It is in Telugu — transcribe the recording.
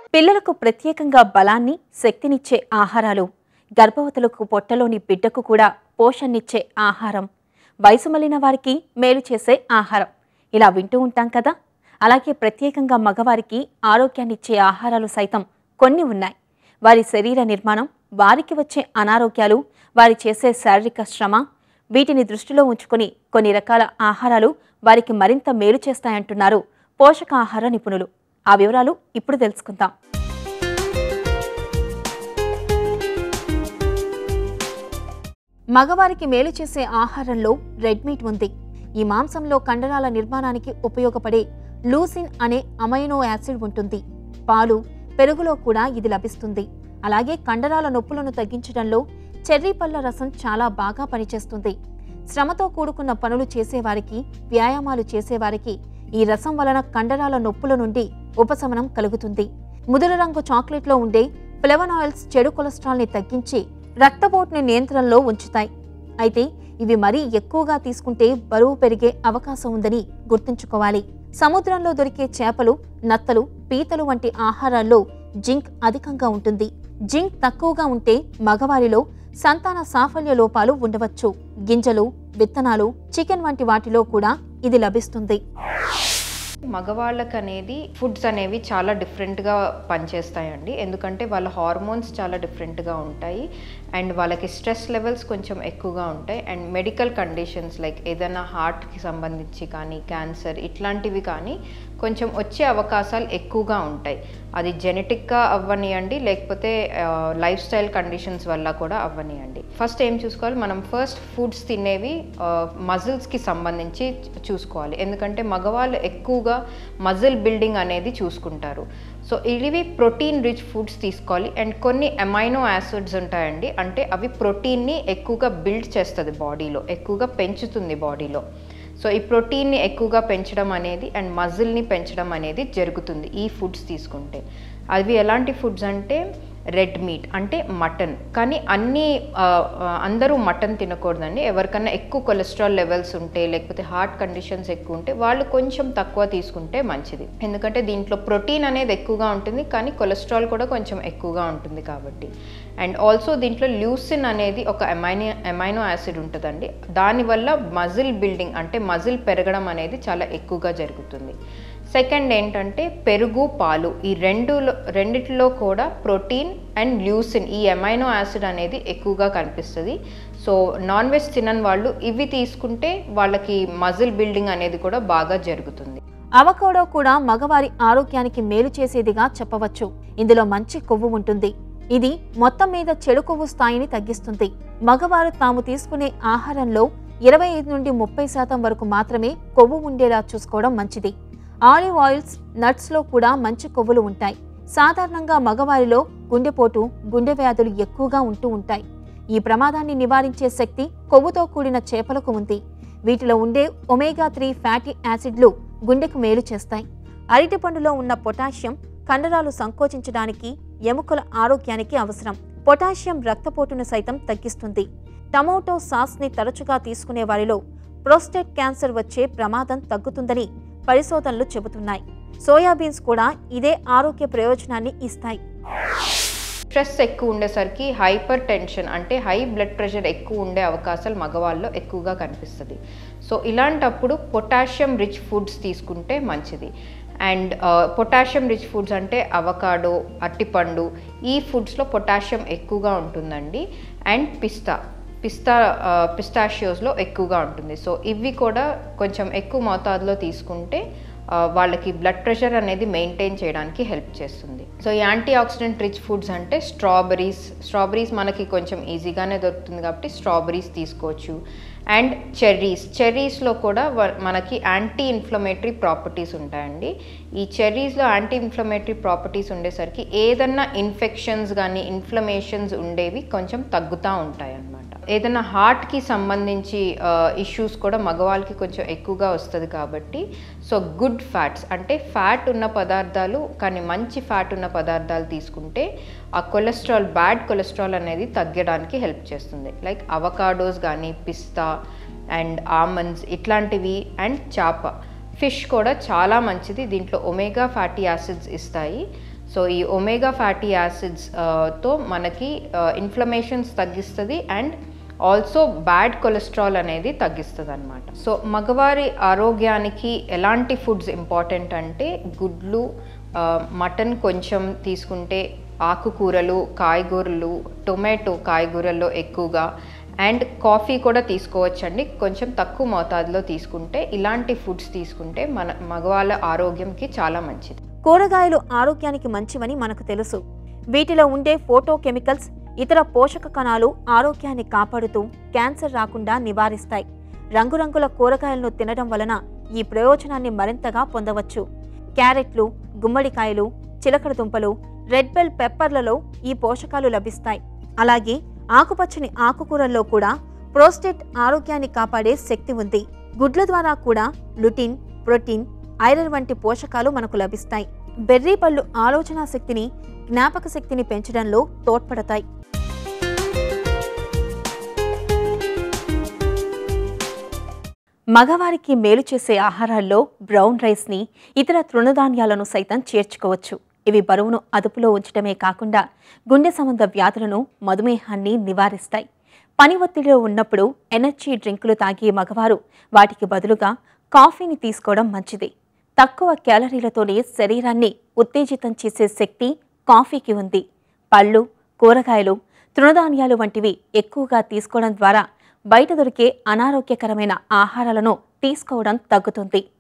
పిల్లలకు ప్రత్యేకంగా బలాన్ని, శక్తినిచ్చే ఆహారాలు, గర్భవతులకు పొట్టలోని బిడ్డకు కూడా పోషణనిచ్చే ఆహారం, వయసు మళ్ళిన వారికి మేలు చేసే ఆహారం ఇలా వింటూ ఉంటాం కదా. అలాగే ప్రత్యేకంగా మగవారికి ఆరోగ్యాన్నిచ్చే ఆహారాలు సైతం కొన్ని ఉన్నాయి. వారి శరీర నిర్మాణం, వారికి వచ్చే అనారోగ్యాలు, వారి చేసే శారీరక శ్రమ, వీటిని దృష్టిలో ఉంచుకుని కొన్ని రకాల ఆహారాలు వారికి మరింత మేలు చేస్తాయంటున్నారు పోషకాహార నిపుణులు. ఆ వివరాలు ఇప్పుడు తెలుసుకుందాం. మగవారికి మేలు చేసే ఆహారంలో రెడ్ మీట్ ఉంది. ఈ మాంసంలో కండరాల నిర్మాణానికి ఉపయోగపడే లూసిన్ అనే అమైనో యాసిడ్ ఉంటుంది. పాలు, పెరుగులో కూడా ఇది లభిస్తుంది. అలాగే కండరాల నొప్పులను తగ్గించడంలో చెర్రీ పళ్ళ రసం చాలా బాగా పనిచేస్తుంది. శ్రమతో కూడుకున్న పనులు చేసేవారికి, వ్యాయామాలు చేసేవారికి ఈ రసం వలన కండరాల నొప్పుల నుండి ఉపశమనం కలుగుతుంది. ముదురు రంగు చాక్లెట్లో ఉండే ఫ్లేవనాయిల్స్ చెడు కొలెస్ట్రాల్ని తగ్గించి రక్తపోటుని నియంత్రణలో ఉంచుతాయి. అయితే ఇవి మరీ ఎక్కువగా తీసుకుంటే బరువు పెరిగే అవకాశం ఉందని గుర్తుంచుకోవాలి. సముద్రంలో దొరికే చేపలు, నత్తలు, పీతలు వంటి ఆహారాల్లో జింక్ అధికంగా ఉంటుంది. జింక్ తక్కువగా ఉంటే మగవారిలో సంతాన సాఫల్య లోపాలు ఉండవచ్చు. గింజలు, విత్తనాలు, చికెన్ వంటి వాటిలో కూడా ఇది లభిస్తుంది. మగవాళ్ళకి అనేది ఫుడ్స్ అనేవి చాలా డిఫరెంట్గా పనిచేస్తాయండి. ఎందుకంటే వాళ్ళ హార్మోన్స్ చాలా డిఫరెంట్గా ఉంటాయి అండ్ వాళ్ళకి స్ట్రెస్ లెవెల్స్ కొంచెం ఎక్కువగా ఉంటాయి. అండ్ మెడికల్ కండిషన్స్ లైక్ ఏదైనా హార్ట్కి సంబంధించి కానీ, క్యాన్సర్ ఇట్లాంటివి కానీ కొంచెం వచ్చే అవకాశాలు ఎక్కువగా ఉంటాయి. అది జెనెటిక్గా అవ్వనియండి, లేకపోతే లైఫ్ స్టైల్ కండిషన్స్ వల్ల కూడా అవ్వనియండి. ఫస్ట్ ఏం చూసుకోవాలి, మనం ఫస్ట్ ఫుడ్స్ తినేవి మజిల్స్కి సంబంధించి చూసుకోవాలి. ఎందుకంటే మగవాళ్ళు ఎక్కువగా మజిల్ బిల్డింగ్ అనేది చూసుకుంటారు. సో ఇవి ప్రోటీన్ రిచ్ ఫుడ్స్ తీసుకోవాలి. అండ్ కొన్ని అమైనో యాసిడ్స్ ఉంటాయండి, అంటే అవి ప్రోటీన్ని ఎక్కువగా బిల్డ్ చేస్తుంది, బాడీలో ఎక్కువగా పెంచుతుంది బాడీలో. సో ఈ ప్రోటీన్ని ఎక్కువగా పెంచడం అనేది అండ్ మజిల్ని పెంచడం అనేది జరుగుతుంది ఈ ఫుడ్స్ తీసుకుంటే. అవి ఎలాంటి ఫుడ్స్ అంటే రెడ్ మీట్ అంటే మటన్. కానీ అందరూ మటన్ తినకూడదండి. ఎవరికన్నా ఎక్కువ కొలెస్ట్రాల్ లెవెల్స్ ఉంటే, లేకపోతే హార్ట్ కండిషన్స్ ఎక్కువ ఉంటే వాళ్ళు కొంచెం తక్కువ తీసుకుంటే మంచిది. ఎందుకంటే దీంట్లో ప్రోటీన్ అనేది ఎక్కువగా ఉంటుంది, కానీ కొలెస్ట్రాల్ కూడా కొంచెం ఎక్కువగా ఉంటుంది కాబట్టి. అండ్ ఆల్సో దీంట్లో ల్యూసిన్ అనేది ఒక అమైనో యాసిడ్ ఉంటుందండి. దానివల్ల మజిల్ బిల్డింగ్ అంటే మజిల్ పెరగడం అనేది చాలా ఎక్కువగా జరుగుతుంది. సెకండ్ ఏంటంటే పెరుగు, పాలు, ఈ రెండిట్లో కూడా ప్రోటీన్ అండ్ ల్యూసిన్, ఈ అమైనో యాసిడ్ అనేది ఎక్కువగా కనిపిస్తుంది. సో నాన్ వెజ్ తినని వాళ్ళు ఇవి తీసుకుంటే వాళ్ళకి మజిల్ బిల్డింగ్ అనేది కూడా బాగా జరుగుతుంది. అవకాడో కూడా మగవారి ఆరోగ్యానికి మేలు చేసేదిగా చెప్పవచ్చు. ఇందులో మంచి కొవ్వు ఉంటుంది. ఇది మొత్తం మీద చెడు కొవ్వు స్థాయిని తగ్గిస్తుంది. మగవారు తాము తీసుకునే ఆహారంలో 25 నుండి 30% వరకు మాత్రమే కొవ్వు ఉండేలా చూసుకోవడం మంచిది. ఆలివ్ ఆయిల్స్, నట్స్లో కూడా మంచి కొవ్వులు ఉంటాయి. సాధారణంగా మగవారిలో గుండెపోటు, గుండె వ్యాధులు ఎక్కువగా ఉంటూ ఉంటాయి. ఈ ప్రమాదాన్ని నివారించే శక్తి కొవ్వుతో కూడిన చేపలకు ఉంది. వీటిలో ఉండే ఒమేగా 3 ఫ్యాటీ యాసిడ్లు గుండెకు మేలు చేస్తాయి. అరటిపండులో ఉన్న పొటాషియం కండరాలు సంకోచించడానికి, ఎముకల ఆరోగ్యానికి అవసరం. పొటాషియం రక్తపోటును సైతం తగ్గిస్తుంది. టమోటో సాస్ని తరచుగా తీసుకునే వారిలో ప్రోస్టేట్ క్యాన్సర్ వచ్చే ప్రమాదం తగ్గుతుందని పరిశోధనలు చెబుతున్నాయి. సోయాబీన్స్ కూడా ఇదే ఆరోగ్య ప్రయోజనాన్ని ఇస్తాయి. స్ట్రెస్ ఎక్కువ ఉండేసరికి హైపర్ టెన్షన్ అంటే హై బ్లడ్ ప్రెషర్ ఎక్కువ ఉండే అవకాశాలు మగవాళ్ళలో ఎక్కువగా కనిపిస్తుంది. సో ఇలాంటప్పుడు పొటాషియం రిచ్ ఫుడ్స్ తీసుకుంటే మంచిది. అండ్ పొటాషియం రిచ్ ఫుడ్స్ అంటే అవకాడో, అరటిపండు, ఈ ఫుడ్స్లో పొటాషియం ఎక్కువగా ఉంటుందండి. అండ్ పిస్టాషియోస్లో ఎక్కువగా ఉంటుంది. సో ఇవి కూడా కొంచెం ఎక్కువ మోతాదులో తీసుకుంటే వాళ్ళకి బ్లడ్ ప్రెషర్ అనేది మెయింటైన్ చేయడానికి హెల్ప్ చేస్తుంది. సో ఈ యాంటీ ఆక్సిడెంట్ రిచ్ ఫుడ్స్ అంటే స్ట్రాబెరీస్ మనకి కొంచెం ఈజీగానే దొరుకుతుంది కాబట్టి స్ట్రాబెరీస్ తీసుకోవచ్చు. అండ్ చెర్రీస్లో కూడా మనకి యాంటీ ఇన్ఫ్లమేటరీ ప్రాపర్టీస్ ఉంటాయండి. ఈ చెర్రీస్లో యాంటీ ఇన్ఫ్లమేటరీ ప్రాపర్టీస్ ఉండేసరికి ఏదన్నా ఇన్ఫెక్షన్స్ కానీ, ఇన్ఫ్లమేషన్స్ ఉండేవి కొంచెం తగ్గుతూ ఉంటాయి అన్నమాట. ఏదైనా హార్ట్కి సంబంధించి ఇష్యూస్ కూడా మగవాళ్ళకి కొంచెం ఎక్కువగా వస్తుంది కాబట్టి, సో గుడ్ ఫ్యాట్స్ అంటే ఫ్యాట్ ఉన్న పదార్థాలు, కానీ మంచి ఫ్యాట్ ఉన్న పదార్థాలు తీసుకుంటే ఆ బ్యాడ్ కొలెస్ట్రాల్ అనేది తగ్గడానికి హెల్ప్ చేస్తుంది. లైక్ అవకాడోస్ కానీ, పిస్తా అండ్ ఆల్మండ్స్ ఇట్లాంటివి, అండ్ చాప, ఫిష్ కూడా చాలా మంచిది. దీంట్లో ఒమేగా ఫ్యాటీ యాసిడ్స్ ఇస్తాయి. సో ఈ ఒమేగా ఫ్యాటీ యాసిడ్స్ తో మనకి ఇన్ఫ్లమేషన్స్ తగ్గిస్తుంది అండ్ ఆల్సో బ్యాడ్ కొలెస్ట్రాల్ అనేది తగ్గిస్తుంది అనమాట. సో మగవారి ఆరోగ్యానికి ఎలాంటి ఫుడ్స్ ఇంపార్టెంట్ అంటే గుడ్లు, మటన్ కొంచెం తీసుకుంటే, ఆకుకూరలు, కాయగూరలు, టొమాటో కాయగూరల్లో ఎక్కువగా, అండ్ కాఫీ కూడా తీసుకోవచ్చండి, కొంచెం తక్కువ మోతాదులో తీసుకుంటే. ఇలాంటి ఫుడ్స్ తీసుకుంటే మన మగవాళ్ళ ఆరోగ్యంకి చాలా మంచిది. కూరగాయలు ఆరోగ్యానికి మంచివని మనకు తెలుసు. వీటిలో ఉండే ఫోటో కెమికల్స్ ఇతర పోషక కణాలు ఆరోగ్యాన్ని కాపాడుతూ క్యాన్సర్ రాకుండా నివారిస్తాయి. రంగురంగుల కూరగాయలను తినడం వలన ఈ ప్రయోజనాన్ని మరింతగా పొందవచ్చు. క్యారెట్లు, గుమ్మడికాయలు, చిలకడ దుంపలు, రెడ్ బెల్ పెప్పర్లలో ఈ పోషకాలు లభిస్తాయి. అలాగే ఆకుపచ్చని ఆకుకూరల్లో కూడా ప్రోస్టేట్ ఆరోగ్యాన్ని కాపాడే శక్తి ఉంది. గుడ్ల ద్వారా కూడా లుటిన్, ప్రోటీన్, ఐరన్ వంటి పోషకాలు మనకు లభిస్తాయి. బెర్రీ పళ్ళు ఆలోచనా శక్తిని, జ్ఞాపక శక్తిని పెంచడంలో తోడ్పడతాయి. మగవారికి మేలు చేసే ఆహారాల్లో బ్రౌన్ రైస్ని, ఇతర తృణధాన్యాలను సైతం చేర్చుకోవచ్చు. ఇవి బరువును అదుపులో ఉంచడమే కాకుండా గుండె సంబంధ వ్యాధులను, మధుమేహాన్ని నివారిస్తాయి. పని ఒత్తిడిలో ఉన్నప్పుడు ఎనర్జీ డ్రింకులు తాగే మగవారు వాటికి బదులుగా కాఫీని తీసుకోవడం మంచిది. తక్కువ క్యాలరీలతోనే శరీరాన్ని ఉత్తేజితం చేసే శక్తి కాఫీకి ఉంది. పళ్ళు, కూరగాయలు, తృణధాన్యాలు వంటివి ఎక్కువగా తీసుకోవడం ద్వారా బయట దొరికే అనారోగ్యకరమైన ఆహారాలను తీసుకోవడం తగ్గుతుంది.